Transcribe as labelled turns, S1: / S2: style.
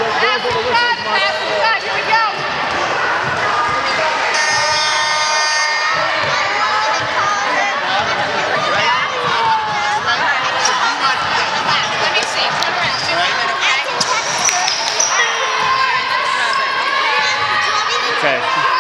S1: Here we go. Let me see. Turn around. Okay.
S2: Okay.